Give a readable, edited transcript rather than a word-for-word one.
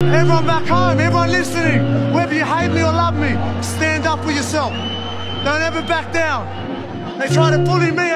Everyone back home, everyone listening, whether you hate me or love me, stand up for yourself. Don't ever back down. They try to bully me.